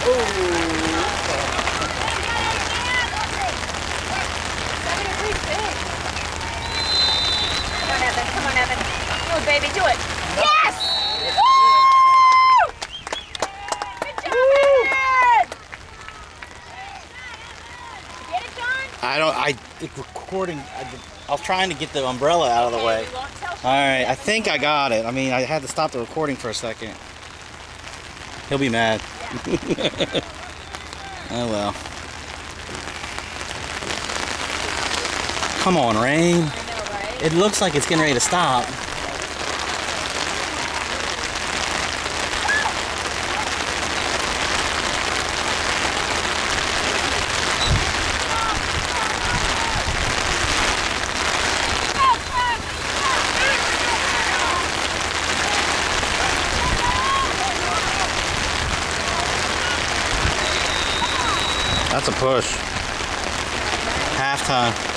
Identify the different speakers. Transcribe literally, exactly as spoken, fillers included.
Speaker 1: Come on, Evan. Come on, Evan. Oh, baby, do it. Yes! Woo! Good job, Evan! Get it, John?
Speaker 2: I don't, I, the recording, I, I was trying to get the umbrella out of the way. Alright, I think I got it. I mean, I had to stop the recording for a second. He'll be mad.
Speaker 1: Yeah.
Speaker 2: Oh well. Come on, rain.
Speaker 1: I know, right?
Speaker 2: It looks like it's getting ready to stop. That's a push. Halftime.